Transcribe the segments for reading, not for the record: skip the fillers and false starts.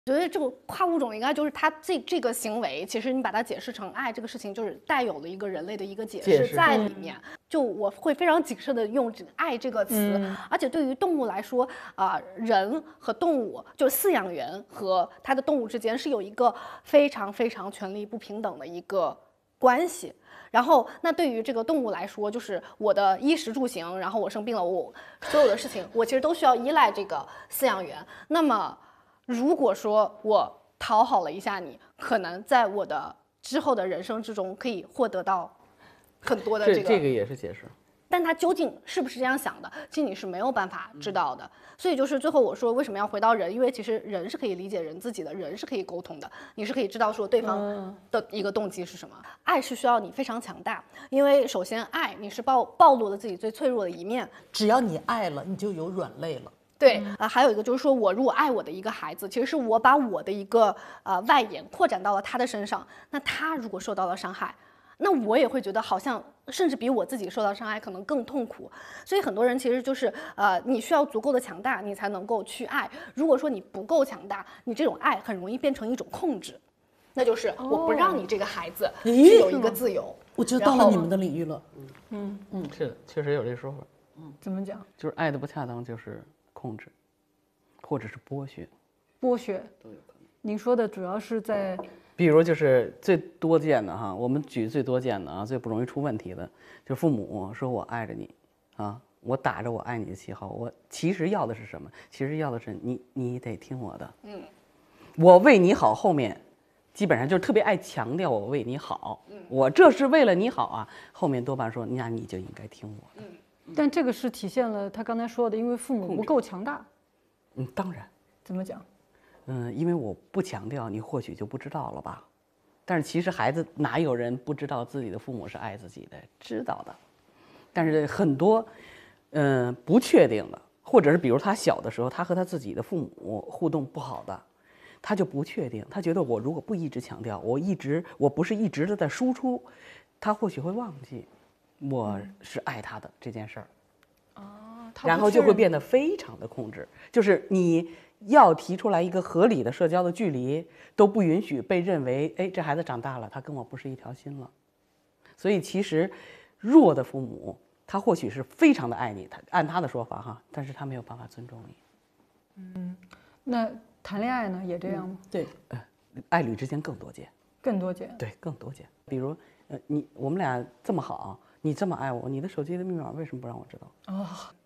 觉得这个跨物种应该就是它这个行为，其实你把它解释成爱这个事情，就是带有了一个人类的一个解释在里面。就我会非常谨慎的用这个爱这个词，而且对于动物来说，人和动物就是饲养员和他的动物之间是有一个非常非常权力不平等的一个关系。然后，那对于这个动物来说，就是我的衣食住行，然后我生病了，我所有的事情，我其实都需要依赖这个饲养员。那么，如果说我讨好了一下你，可能在我的之后的人生之中可以获得到很多的这个也是解释。 但他究竟是不是这样想的，其实你是没有办法知道的。所以就是最后我说为什么要回到人，因为其实人是可以理解人自己的，人是可以沟通的，你是可以知道说对方的一个动机是什么。爱是需要你非常强大，因为首先爱你是暴露了自己最脆弱的一面， 只要你爱了，你就有软肋了。 对还有一个就是说，我如果爱我的一个孩子，其实是我把我的一个外延扩展到了他的身上，那他如果受到了伤害，那我也会觉得好像甚至比我自己受到伤害可能更痛苦。所以很多人其实就是你需要足够的强大，你才能够去爱。如果说你不够强大，你这种爱很容易变成一种控制，那就是我不让你这个孩子去有一个自由。 我觉得到了你们的领域了。 是的，确实有这说法。 怎么讲？ 就是爱的不恰当就是控制，或者是剥削。 剥削都有可能。您说的主要是在， 比如就是最多见的哈，我们举最多见的最不容易出问题的，就父母说我爱着你我打着我爱你的旗号，我其实要的是什么？其实要的是你得听我的，我为你好，后面基本上就是特别爱强调我为你好，我这是为了你好啊，后面多半说那你就应该听我的。 但这个是体现了他刚才说的，因为父母不够强大。 当然。 怎么讲？ 因为我不强调，你或许就不知道了吧。但是其实孩子哪有人不知道自己的父母是爱自己的，知道的。但是很多，不确定的，或者是比如他小的时候，他和他自己的父母互动不好的，他就不确定。他觉得我如果不一直强调，我不是一直的在输出，他或许会忘记我是爱他的这件事儿。然后就会变得非常的控制，就是你要提出来一个合理的社交的距离，都不允许被认为，哎，这孩子长大了，他跟我不是一条心了。所以其实弱的父母，他或许是非常的爱你，他按他的说法但是他没有办法尊重你。 那谈恋爱呢，也这样吗？ 对， 爱侣之间更多见， 更多见。 对，更多见。比如，我们俩这么好，你这么爱我，你的手机的密码为什么不让我知道？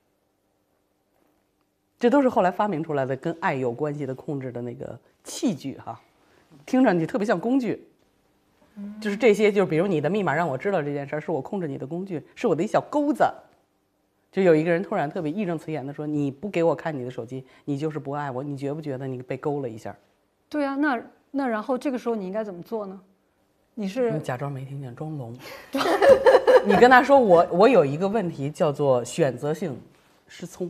这都是后来发明出来的跟爱有关系的控制的那个器具听上去特别像工具。就是这些，就是比如你的密码让我知道这件事儿，是我控制你的工具，是我的一小钩子。就有一个人突然特别义正辞严的说：“你不给我看你的手机，你就是不爱我。”你觉不觉得你被勾了一下？ 对啊，那然后这个时候你应该怎么做呢？你假装没听见，装聋。你跟他说我有一个问题叫做选择性失聪。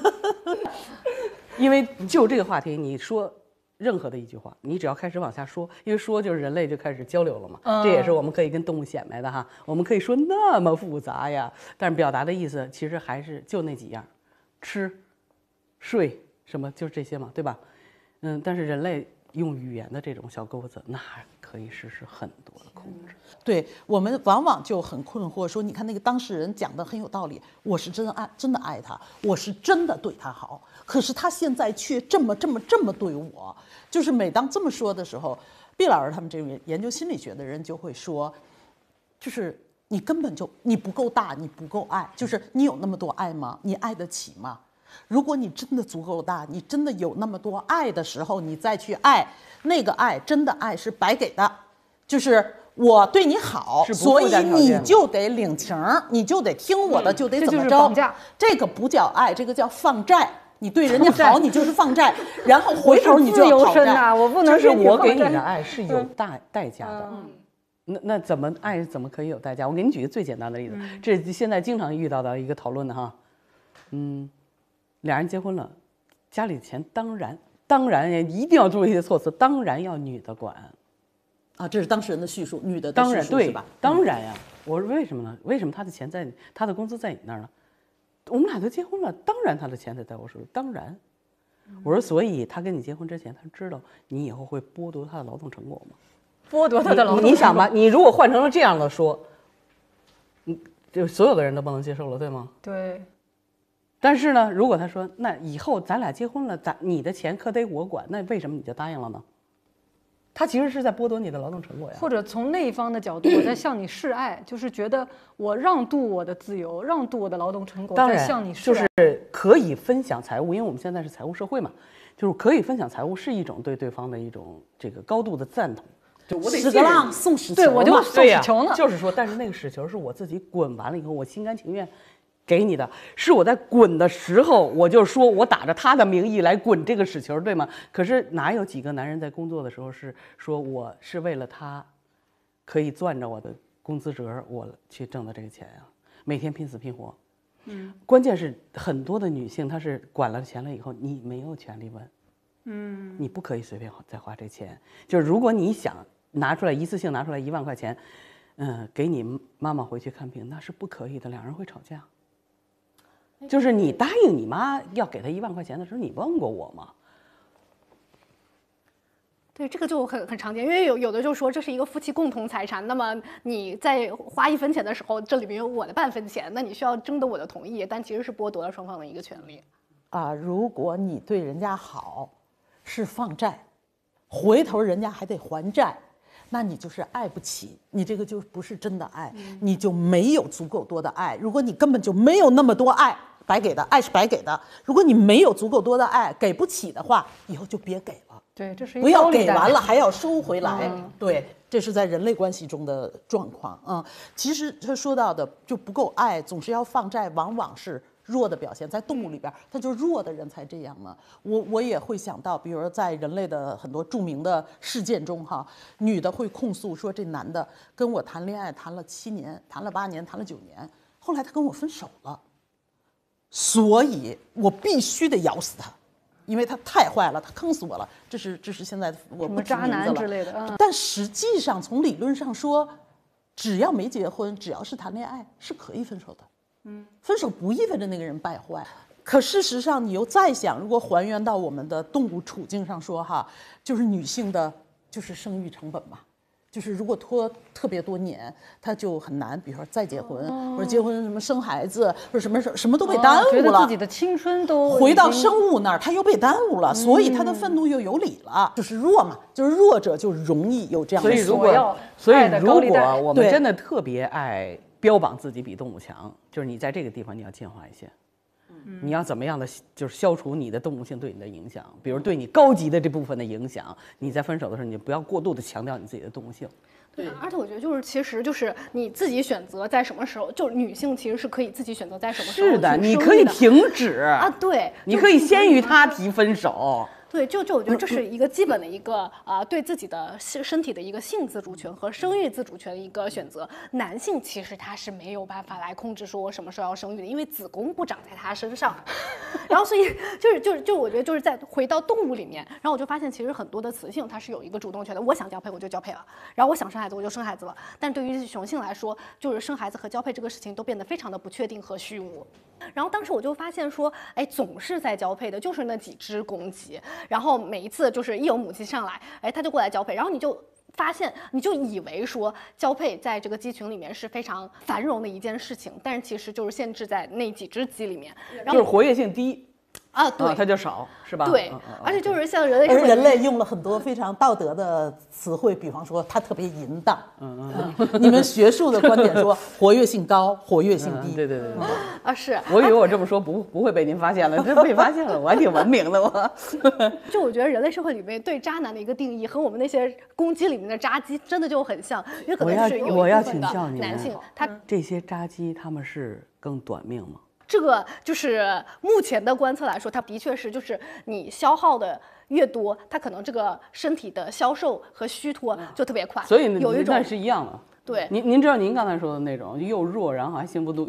因为就这个话题，你说任何的一句话，你只要开始往下说，因为说就是人类就开始交流了嘛。这也是我们可以跟动物显摆的我们可以说那么复杂呀，但是表达的意思其实还是就那几样，吃、睡什么就是这些嘛，对吧？但是人类用语言的这种小钩子，那可以实施很多的控制。 对，我们往往就很困惑，说你看那个当事人讲的很有道理，我是真的爱他，我是真的对他好，可是他现在却这么对我。就是每当这么说的时候，毕老师他们这种研究心理学的人就会说，就是你根本就你不够大，你不够爱，就是你有那么多爱吗？你爱得起吗？如果你真的足够大，你真的有那么多爱的时候，你再去爱，那个爱真的爱是白给的，就是我对你好，所以你就得领情，你就得听我的，就得怎么着。这个不叫爱，这个叫放债。你对人家好，你就是放债，然后回头你就要讨债。 我不能就是我给你的爱是有代价的。那怎么爱怎么可以有代价？我给你举个最简单的例子，这是现在经常遇到的一个讨论的俩人结婚了，家里的钱当然也一定要注意一些措辞，当然要女的管。 这是当事人的叙述，女的当然对是吧？ 当然呀，我说为什么呢？为什么他的钱在他的工资在你那儿呢？我们俩都结婚了，当然他的钱得在我手里，当然。 我说，所以他跟你结婚之前，他知道你以后会剥夺他的劳动成果吗？ 剥夺他的劳动成果。 你想吧，你如果换成了这样的说，就所有的人都不能接受了，对吗？ 对。 但是呢，如果他说那以后咱俩结婚了，你的钱可得我管，那为什么你就答应了呢？他其实是在剥夺你的劳动成果呀。 或者从那一方的角度，我在向你示爱，就是觉得我让渡我的自由，让渡我的劳动成果，在向你示爱。 就是可以分享财物，因为我们现在是财务社会嘛，就是可以分享财物是一种对对方的一种这个高度的赞同。就我得屎个浪送屎球， 对，我就送屎球呢。 就是说，但是那个屎球是我自己滚完了以后，我心甘情愿给你的，是我在滚的时候，我就说我打着他的名义来滚这个屎球，对吗？可是哪有几个男人在工作的时候是说我是为了他可以攥着我的工资折我去挣的这个钱呀？每天拼死拼活。关键是很多的女性她是管了钱了以后，你没有权利问，你不可以随便再花这钱。就是如果你想拿出来一次性拿出来1万块钱，给你妈妈回去看病，那是不可以的，两人会吵架。就是你答应你妈要给她1万块钱的时候，你问过我吗？ 对，这个就很常见，因为有的就说这是一个夫妻共同财产，那么你在花1分钱的时候，这里面有我的半分钱，那你需要征得我的同意，但其实是剥夺了双方的一个权利。 如果你对人家好，是放债，回头人家还得还债，那你就是爱不起，你这个就不是真的爱，你就没有足够多的爱。如果你根本就没有那么多爱，白给的爱是白给的。如果你没有足够多的爱，给不起的话，以后就别给了。 对，这是一不要给完了还要收回来。对，这是在人类关系中的状况。其实他说到的就不够爱，总是要放债，往往是弱的表现。在动物里边，它就弱的人才这样呢。我也会想到，比如说在人类的很多著名的事件中，女的会控诉说这男的跟我谈恋爱谈了7年，谈了8年，谈了9年，后来他跟我分手了，所以我必须得咬死他。因为他太坏了，他坑死我了。这是现在我不什么渣男之类的。 但实际上从理论上说，只要没结婚，只要是谈恋爱，是可以分手的。分手不意味着那个人败坏。可事实上，你又再想，如果还原到我们的动物处境上说，就是女性的，就是生育成本嘛。就是如果拖特别多年，他就很难，比如说再结婚，或者结婚什么生孩子，或者什么都被耽误了， 觉得自己的青春都回到生物那儿，他又被耽误了，所以他的愤怒又有理了。就是弱嘛，就是弱者就容易有这样的。 所以如果我们真的特别爱标榜自己比动物强，就是你在这个地方你要进化一些。你要怎么样的就是消除你的动物性对你的影响，比如对你高级的这部分的影响，你在分手的时候你不要过度的强调你自己的动物性。 对，而且我觉得就是其实就是你自己选择在什么时候，就是女性其实是可以自己选择在什么时候。 是的，你可以停止对， 你可以先于他提分手。 对，就我觉得这是一个基本的一个对自己的身体的一个性自主权和生育自主权的一个选择。男性其实他是没有办法来控制说我什么时候要生育的，因为子宫不长在他身上。然后所以就我觉得就是在回到动物里面，然后我就发现其实很多的雌性它是有一个主动权的，我想交配我就交配了，然后我想生孩子我就生孩子了。但对于雄性来说，就是生孩子和交配这个事情都变得非常的不确定和虚无。然后当时我就发现说，总是在交配的就是那几只公鸡。然后每一次就是一有母鸡上来，它就过来交配，然后你就发现，你就以为说交配在这个鸡群里面是非常繁荣的一件事情，但是其实就是限制在那几只鸡里面，然后就是活跃性低。 对， 它就少，是吧？ 对，而且就是像人类， 而人类用了很多非常道德的词汇，比方说它特别淫荡。你们学术的观点说活跃性高，活跃性低。 对。 是。 我以为我这么说不会被您发现了，这被发现了，我还挺文明的我。 就我觉得人类社会里面对渣男的一个定义和我们那些公鸡里面的渣鸡真的就很像，因为可能是有一部分的男性，他这些渣鸡他们是更短命吗？ 这个就是目前的观测来说，它的确是，就是你消耗的越多，它可能这个身体的消瘦和虚脱就特别快。 所以有一种那是一样的。 对， 您知道您刚才说的那种又弱，然后还性不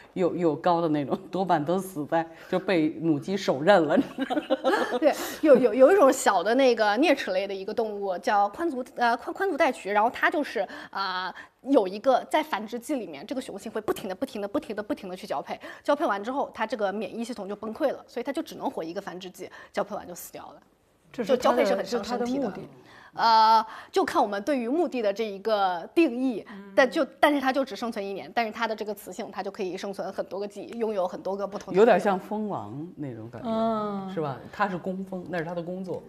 又高的那种，多半都死在就被母鸡手刃了。 对，有一种小的那个啮齿类的一个动物叫宽足带渠，然后它就是有一个在繁殖季里面，这个雄性会不停的去交配，交配完之后，它这个免疫系统就崩溃了，所以它就只能活一个繁殖季，交配完就死掉了。就交配是很伤身体的。就看我们对于目的的这一个定义，但是它就只生存1年，但是它的这个雌性它就可以生存很多个季，拥有很多个不同的。 有点像蜂王那种感觉，是吧？它是工蜂，那是它的工作。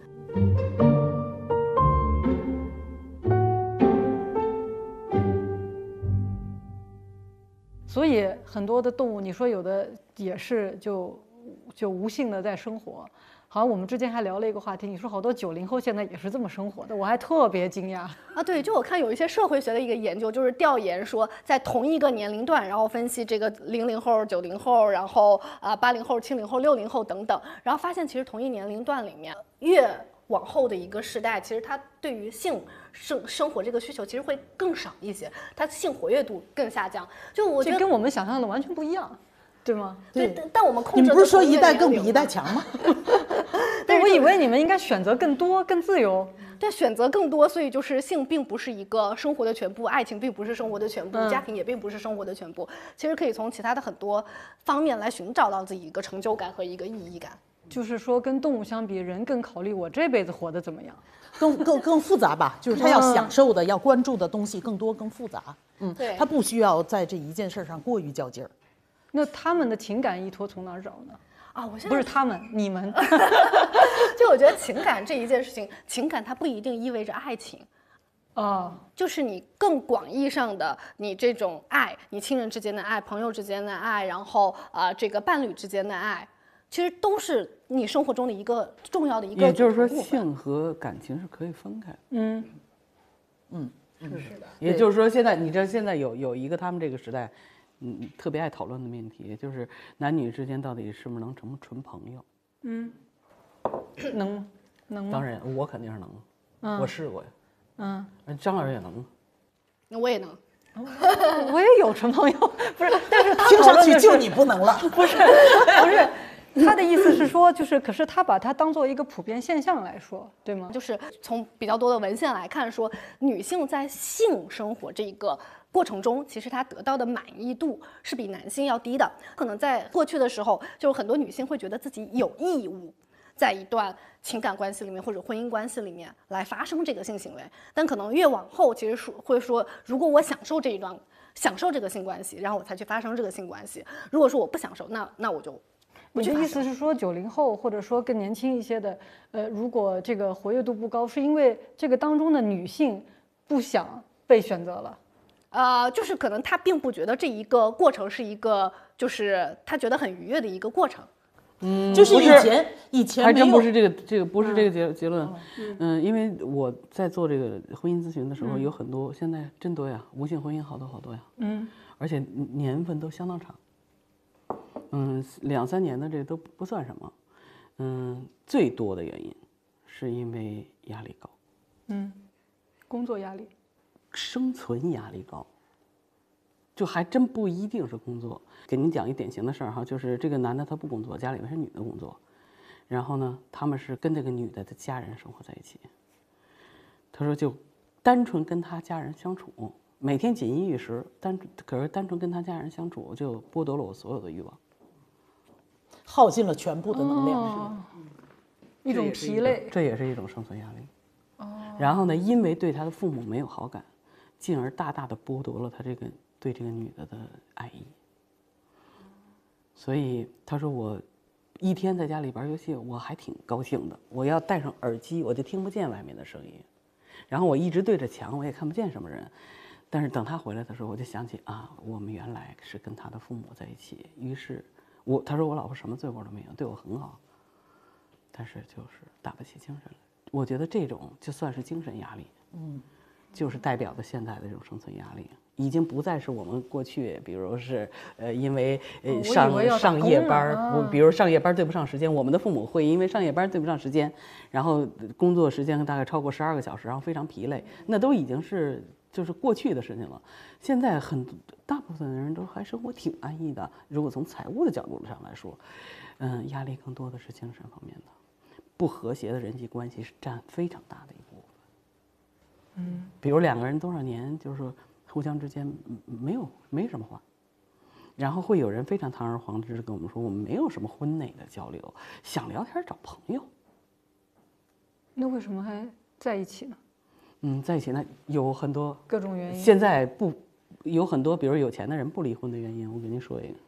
所以很多的动物，你说有的也是就无性的在生活。好像我们之前还聊了一个话题，你说好多90后现在也是这么生活的，我还特别惊讶啊。对，就我看有一些社会学的一个研究，就是调研说在同一个年龄段，然后分析这个00后、90后，然后80后、70后、60后等等，然后发现其实同一年龄段里面，越往后的一个时代，其实它对于性生活这个需求其实会更少一些，它性活跃度更下降。就我觉得跟我们想象的完全不一样。对吗？ 对，但我们控制。 你们不是说一代更比一代强吗？ 但我以为你们应该选择更多、更自由。 对，选择更多，所以就是性并不是一个生活的全部，爱情并不是生活的全部，家庭也并不是生活的全部。其实可以从其他的很多方面来寻找到自己一个成就感和一个意义感。 就是说，跟动物相比，人更考虑我这辈子活得怎么样， 更复杂吧？就是他要享受的、要关注的东西更多、更复杂。 对， 他不需要在这一件事上过于较劲儿。 那他们的情感依托从哪儿找呢？ 我现在不是他们，你们。 就我觉得情感这一件事情，情感它不一定意味着爱情，就是你更广义上的你这种爱，你亲人之间的爱，朋友之间的爱，然后这个伴侣之间的爱，其实都是你生活中的一个重要的一个。 也就是说，性和感情是可以分开的。 是的。 也就是说，现在有一个他们这个时代。特别爱讨论的命题就是男女之间到底是不是能成纯朋友？ 能吗？ 当然，我肯定是能，我试过呀。张老师也能， 那我也能。 我也有纯朋友，不是，但是听上去就你不能了。 不是，他的意思是说，可是他把它当做一个普遍现象来说，对吗？ 就是从比较多的文献来看，说女性在性生活这一个过程中，其实她得到的满意度是比男性要低的。可能在过去的时候，就是很多女性会觉得自己有义务在一段情感关系里面或者婚姻关系里面来发生这个性行为，但可能越往后，其实会说，如果我享受这个性关系，然后我才去发生这个性关系。如果说我不享受，那我就。 你的意思是说，90后或者说更年轻一些的，如果这个活跃度不高，是因为这个当中的女性不想被选择了？ 就是可能她并不觉得这一个过程是一个，就是她觉得很愉悦的一个过程。 就是以前还真不是这个不是这个结论。因为我在做这个婚姻咨询的时候，有很多现在真多呀，无性婚姻好多呀。而且年份都相当长。2、3年的这个都不算什么。最多的原因是因为压力高。 工作压力。 生存压力高，就还真不一定是工作。给您讲一典型的事儿哈，就是这个男的他不工作，家里面是女的工作，然后呢，他们是跟这个女的的家人生活在一起。他说就单纯跟他家人相处，每天锦衣玉食，可是单纯跟他家人相处就剥夺了我所有的欲望， 耗尽了全部的能量， 一种疲累， 这也是一种生存压力。然后呢，因为对他的父母没有好感，进而大大的剥夺了他对这个女的的爱意。所以他说我一天在家里玩游戏，我还挺高兴的。我要戴上耳机，我就听不见外面的声音。然后我一直对着墙，我也看不见什么人。但是等他回来的时候，我就想起我们原来是跟他的父母在一起。于是他说我老婆什么罪过都没有，对我很好，但是就是打不起精神来。我觉得这种就算是精神压力，就是代表着现在的这种生存压力，已经不再是我们过去，比如是因为上夜班，比如上夜班对不上时间，我们的父母会因为上夜班对不上时间，然后工作时间大概超过12个小时，然后非常疲累，那都已经是就是过去的事情了。现在大部分的人都还生活挺安逸的。如果从财务的角度上来说，压力更多的是精神方面的，不和谐的人际关系是占非常大的一部分。比如2个人多少年，就是说互相之间没什么话，然后会有人非常堂而皇之跟我们说，我们没有什么婚内的交流，想聊天找朋友。 那为什么还在一起呢？ 在一起呢有很多各种原因。 现在有很多，比如有钱的人不离婚的原因，我给您说一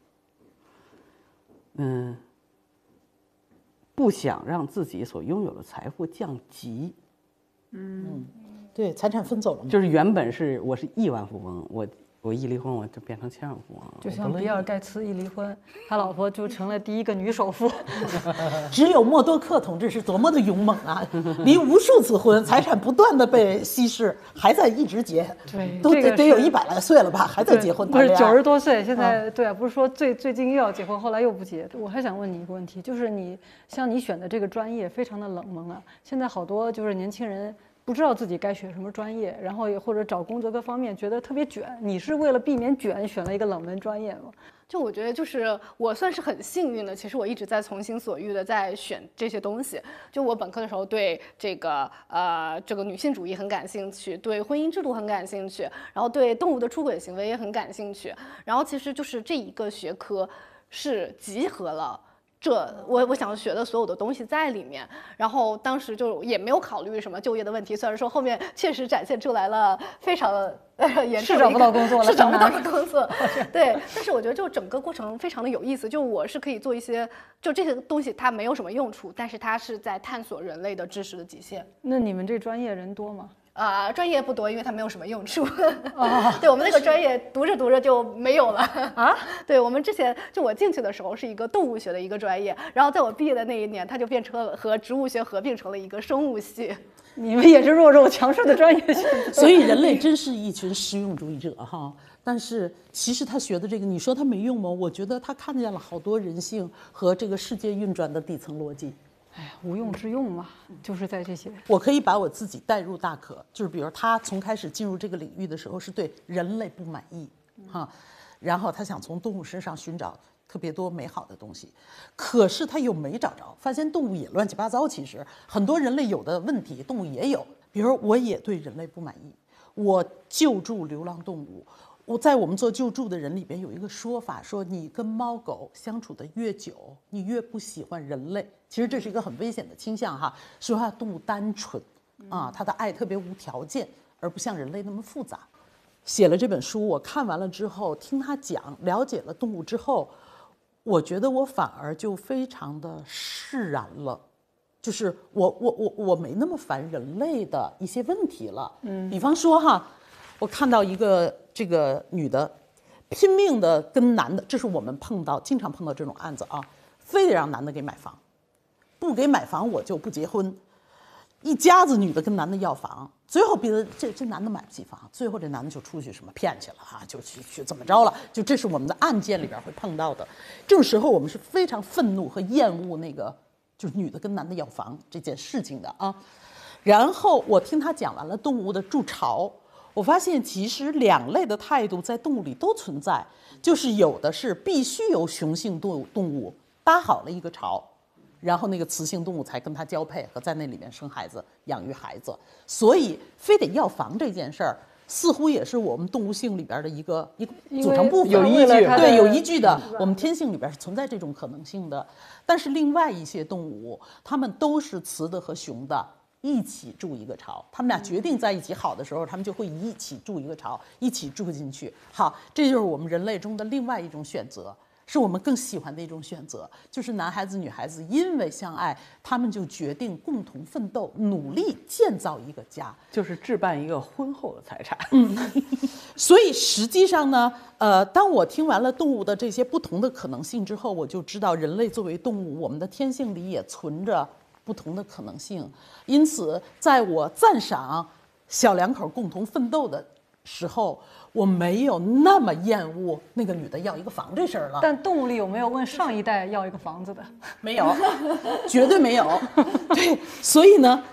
个。不想让自己所拥有的财富降级。 对，财产分走了嘛。 就是原本我是亿万富翁，我一离婚我就变成千万富翁了。 就像比尔盖茨一离婚，他老婆就成了第一个女首富。 只有默多克同志是多么的勇猛啊！离无数次婚，财产不断的被稀释，还在一直结。 对， 都得有100来岁了吧，还在结婚。 不是90多岁，现在对啊，不是说最近又要结婚，后来又不结。我还想问你一个问题，就是像你选的这个专业非常的冷门啊，现在好多就是年轻人不知道自己该选什么专业，然后也或者找工作各方面觉得特别卷。你是为了避免卷选了一个冷门专业吗？ 就我觉得就是我算是很幸运的，其实我一直在从心所欲的在选这些东西。就我本科的时候对这个女性主义很感兴趣，对婚姻制度很感兴趣，然后对动物的出轨行为也很感兴趣。然后其实就是这一个学科是集合了我想学的所有的东西在里面，然后当时就也没有考虑什么就业的问题，虽然说后面确实展现出来了非常严重是找不到工作了， 是找不到工作，对，但是我觉得就整个过程非常的有意思，就我是可以做一些，就这些东西它没有什么用处，但是它是在探索人类的知识的极限。 那你们这专业人多吗？ 专业不多，因为它没有什么用处。对，我们那个专业读着读着就没有了啊。对，我们之前就我进去的时候是一个动物学的一个专业，然后在我毕业的那一年，它就变成了和植物学合并成了一个生物系。 你们也是弱肉强食的专业性。 所以人类真是一群实用主义者哈。但是其实他学的这个，你说他没用吗？我觉得他看见了好多人性和这个世界运转的底层逻辑。 哎呀，无用之用嘛，就是在这些。 我可以把我自己带入大可，就是比如他从开始进入这个领域的时候是对人类不满意，然后他想从动物身上寻找特别多美好的东西，可是他又没找着，发现动物也乱七八糟。其实很多人类有的问题，动物也有。比如我也对人类不满意，我救助流浪动物。我在我们做救助的人里边有一个说法，说你跟猫狗相处的越久，你越不喜欢人类。其实这是一个很危险的倾向哈。说话动物单纯啊，它的爱特别无条件，而不像人类那么复杂。写了这本书，我看完了之后，听他讲，了解了动物之后，我觉得我反而就非常的释然了。就是我没那么烦人类的一些问题了。比方说哈，我看到一个这个女的拼命的跟男的，这是我们经常碰到这种案子啊，非得让男的给买房，不给买房我就不结婚。一家子女的跟男的要房，最后逼得这男的买不起房，最后这男的就出去什么骗去了啊，就去怎么着了？就这是我们的案件里边会碰到的。这种时候我们是非常愤怒和厌恶那个就是女的跟男的要房这件事情的啊。然后我听他讲完了动物的筑巢，我发现其实两类的态度在动物里都存在，就是有的是必须由雄性动物搭好了一个巢，然后那个雌性动物才跟它交配和在那里面生孩子、养育孩子，所以非得要房这件事儿，似乎也是我们动物性里边的一个组成部分， 有依据， 对，有依据的。我们天性里边是存在这种可能性的，但是另外一些动物，它们都是雌的和雄的一起筑一个巢，他们俩决定在一起好的时候，他们就会一起筑一个巢，一起住进去。好，这就是我们人类中的另外一种选择。是我们更喜欢的一种选择，就是男孩子女孩子因为相爱，他们就决定共同奋斗，努力建造一个家， 就是置办一个婚后的财产。 所以实际上呢，当我听完了动物的这些不同的可能性之后，我就知道人类作为动物，我们的天性里也存着不同的可能性。因此，在我赞赏小两口共同奋斗的时候，我没有那么厌恶那个女的要一个房这事儿了。 但动物里有没有问上一代要一个房子的？ 没有，绝对没有。对，所以呢，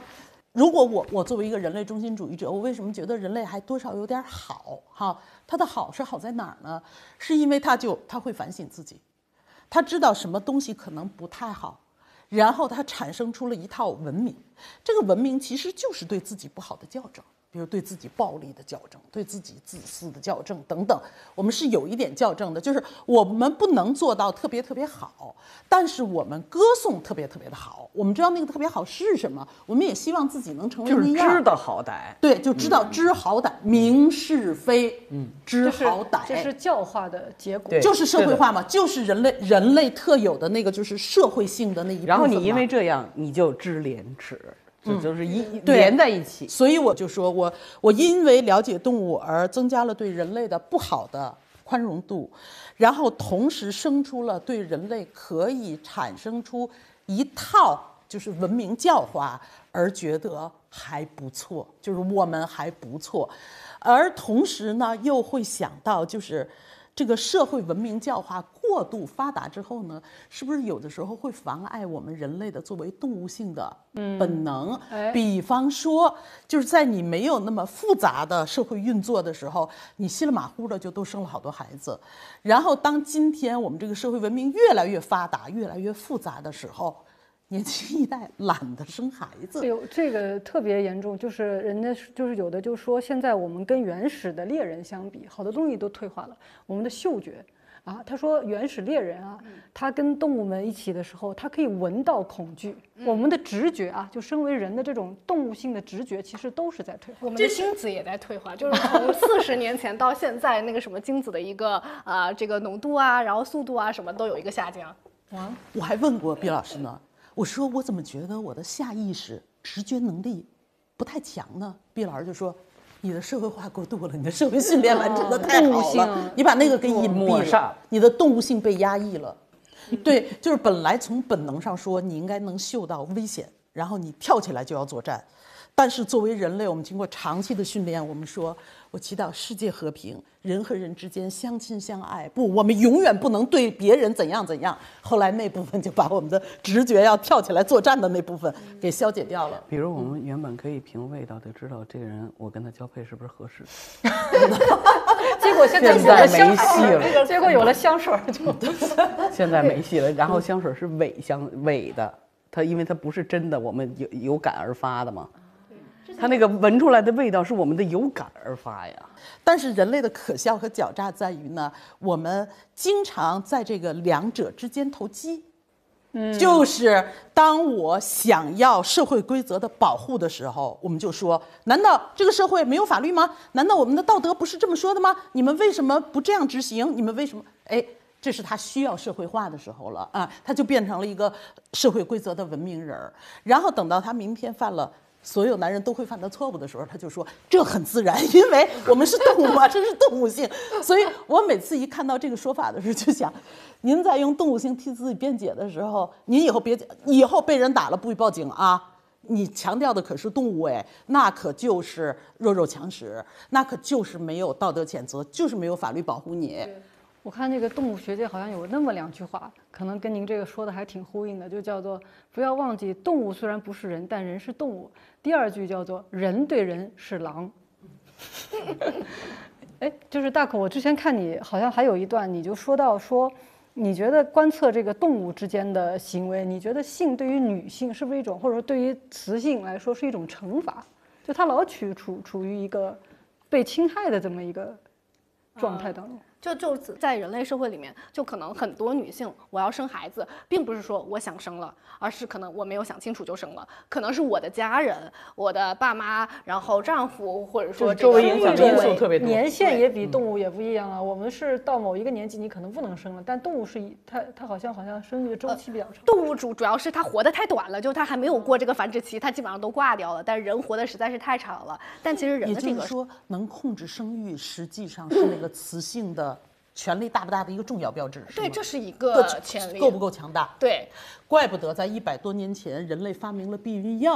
如果我作为一个人类中心主义者，我为什么觉得人类还多少有点好哈？它的好是好在哪儿呢？是因为他会反省自己，他知道什么东西可能不太好，然后他产生出了一套文明。这个文明其实就是对自己不好的校正，比如对自己暴力的校正，对自己自私的校正等等。我们是有一点校正的，就是我们不能做到特别特别好，但是我们歌颂特别特别的好。我们知道那个特别好是什么，我们也希望自己能成为那样， 就是知道好歹。 对，就知道知好歹，明是非，知好歹， 这是教化的结果， 就是社会化嘛，就是人类特有的那个就是社会性的那一部分。 然后你因为这样，你就知廉耻。就是连在一起， 所以我就说我因为了解动物而增加了对人类的不好的宽容度，然后同时生出了对人类可以产生出一套就是文明教化，而觉得还不错，就是我们还不错，而同时呢又会想到就是这个社会文明教化过度发达之后呢，是不是有的时候会妨碍我们人类的作为动物性的本能？比方说，就是在你没有那么复杂的社会运作的时候，你稀里马虎的就都生了好多孩子。然后，当今天我们这个社会文明越来越发达、越来越复杂的时候，年轻一代懒得生孩子。 有这个特别严重，就是人家就是有的就说，现在我们跟原始的猎人相比，好多东西都退化了。我们的嗅觉啊，他说原始猎人啊，他跟动物们一起的时候，他可以闻到恐惧。我们的直觉啊，就身为人的这种动物性的直觉，其实都是在退化。 我们的精子也在退化，就是从40年前到现在，那个什么精子的一个这个浓度啊，然后速度啊，什么都有一个下降。 我还问过毕老师呢。我说我怎么觉得我的下意识直觉能力不太强呢？毕老师就说，你的社会化过度了，你的社会训练完成的太好了，你把那个给隐蔽了，你的动物性被压抑了。对，就是本来从本能上说，你应该能嗅到危险，然后你跳起来就要作战。但是作为人类，我们经过长期的训练，我们说我祈祷世界和平，人和人之间相亲相爱。不，我们永远不能对别人怎样怎样。后来那部分就把我们的直觉要跳起来作战的那部分给消解掉了。 比如我们原本可以凭味道就知道这个人我跟他交配是不是合适， 结果现在没戏了。 结果有了香水就现在没戏了。然后香水是伪的，它因为它不是真的，我们有感而发的嘛。它那个闻出来的味道是我们的有感而发呀。 但是人类的可笑和狡诈在于呢，我们经常在这个两者之间投机。就是当我想要社会规则的保护的时候，我们就说，难道这个社会没有法律吗？难道我们的道德不是这么说的吗？你们为什么不这样执行？你们为什么？哎，这是他需要社会化的时候了啊，他就变成了一个社会规则的文明人儿。然后等到他明天犯了所有男人都会犯的错误的时候，他就说这很自然，因为我们是动物嘛，这是动物性。所以我每次一看到这个说法的时候，就想，您在用动物性替自己辩解的时候，您以后别以后被人打了不许报警啊！你强调的可是动物哎，那可就是弱肉强食，那可就是没有道德谴责，就是没有法律保护你。 我看这个动物学界好像有那么2句话，可能跟您这个说的还挺呼应的，就叫做不要忘记，动物虽然不是人，但人是动物。第2句叫做人对人是狼。哎，就是大可，我之前看你好像还有一段，你就说到说，你觉得观测这个动物之间的行为，你觉得性对于女性是不是一种，或者说对于雌性来说是一种惩罚？就它老处于一个被侵害的这么一个状态当中。 就在人类社会里面，就可能很多女性，我要生孩子，并不是说我想生了，而是可能我没有想清楚就生了，可能是我的家人、我的爸妈，然后丈夫，或者说周围影响因素特别多。 年限也比动物也不一样啊。我们是到某一个年纪，你可能不能生了，但动物是它好像生育的周期比较长。 动物主要是它活得太短了，就它还没有过这个繁殖期，它基本上都挂掉了。但是人活得实在是太长了。但其实人的这个， 也就是说，能控制生育，实际上是那个雌性的权力大不大的一个重要标志。 对，这是一个权力够不够强大？ 对， 怪不得在100多年前，人类发明了避孕药，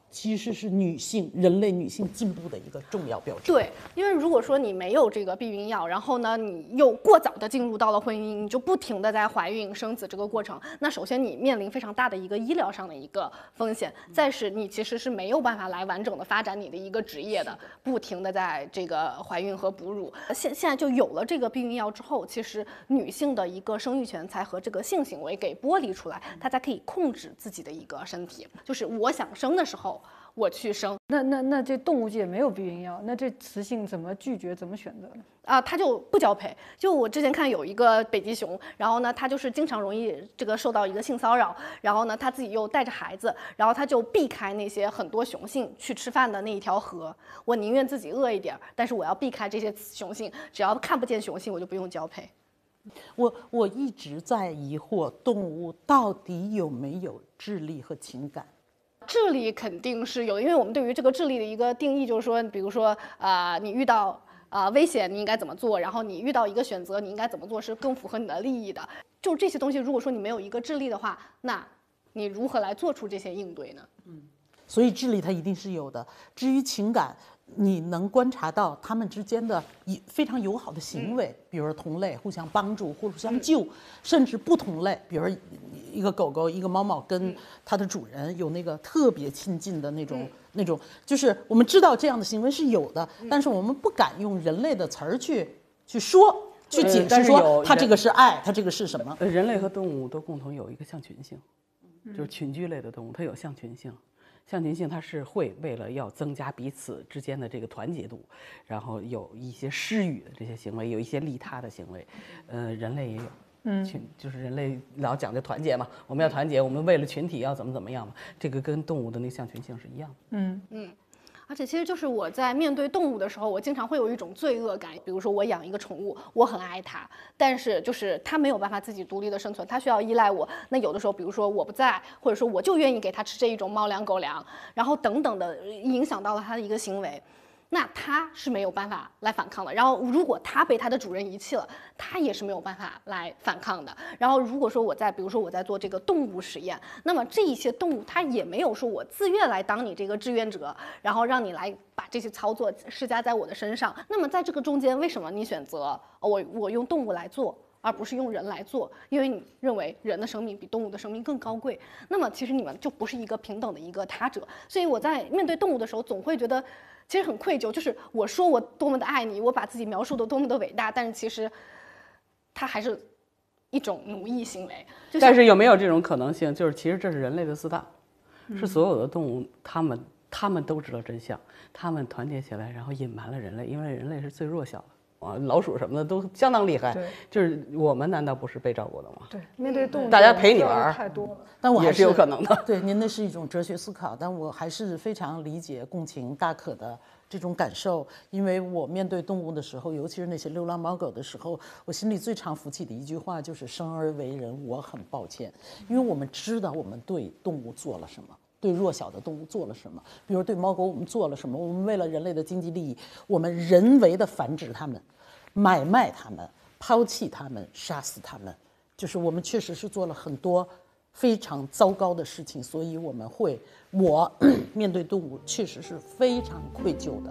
其实是人类女性进步的一个重要标志。 对，因为如果说你没有这个避孕药，然后呢，你又过早的进入到了婚姻，你就不停的在怀孕生子这个过程，那首先你面临非常大的一个医疗上的一个风险，再是你其实是没有办法来完整的发展你的一个职业的，不停的在这个怀孕和哺乳。现在就有了这个避孕药之后，其实女性的一个生育权才和这个性行为给剥离出来，她才可以控制自己的一个身体，就是我想生的时候我去生。 那这动物界没有避孕药，那这雌性怎么拒绝，怎么选择呢？ 他就不交配。就我之前看有一个北极熊，然后呢，他就是经常容易这个受到一个性骚扰，然后呢，他自己又带着孩子，然后他就避开那些很多雄性去吃饭的那一条河。我宁愿自己饿一点，但是我要避开这些雄性，只要看不见雄性，我就不用交配。 我一直在疑惑，动物到底有没有智力和情感？ 智力肯定是有，因为我们对于这个智力的一个定义就是说，比如说你遇到危险你应该怎么做，然后你遇到一个选择你应该怎么做是更符合你的利益的。就这些东西，如果说你没有一个智力的话，那你如何来做出这些应对呢？ 所以智力它一定是有的。至于情感，你能观察到他们之间的非常友好的行为，比如说同类互相帮助、互相救，甚至不同类，比如一个狗狗、一个猫猫跟它的主人有那个特别亲近的那种，就是我们知道这样的行为是有的，但是我们不敢用人类的词儿去说。去解释说它这个是爱，它这个是什么？ 人类和动物都共同有一个象群性，就是群居类的动物，它有象群性。象群性它是会为了要增加彼此之间的这个团结度，然后有一些施予的这些行为，有一些利他的行为。人类也有。就是人类老讲究团结嘛，我们要团结，我们为了群体要怎么样嘛，这个跟动物的那个象群性是一样的。 而且其实就是我在面对动物的时候，我经常会有一种罪恶感。比如说我养一个宠物，我很爱它，但是就是它没有办法自己独立的生存，它需要依赖我。那有的时候，比如说我不在，或者说我就愿意给它吃这一种猫粮、狗粮，然后等等的影响到了它的一个行为。那它是没有办法来反抗的。然后如果它被它的主人遗弃了，它也是没有办法来反抗的。然后如果说比如说我在做这个动物实验，那么这一些动物它也没有说我自愿来当你这个志愿者，然后让你来把这些操作施加在我的身上。那么在这个中间，为什么你选择我用动物来做，而不是用人来做？因为你认为人的生命比动物的生命更高贵。那么其实你们就不是一个平等的一个他者。所以我在面对动物的时候，总会觉得其实很愧疚，就是我说我多么的爱你，我把自己描述的多么的伟大，但是其实它还是一种奴役行为。 但是有没有这种可能性，就是其实这是人类的自大，是所有的动物他们都知道真相，他们团结起来，然后隐瞒了人类，因为人类是最弱小的。老鼠什么的都相当厉害，就是我们难道不是被照顾的吗？ 对，面对动物， 大家陪你玩太多了， 但我也是有可能的。 对，您那是一种哲学思考，但我还是非常理解、共情大可的这种感受，因为我面对动物的时候，尤其是那些流浪猫狗的时候，我心里最常浮起的一句话就是“生而为人，我很抱歉”，因为我们知道我们对动物做了什么。对弱小的动物做了什么？比如对猫狗，我们做了什么？我们为了人类的经济利益，我们人为的繁殖它们，买卖它们，抛弃它们，杀死它们，就是我们确实是做了很多非常糟糕的事情，所以我面对动物确实是非常愧疚的。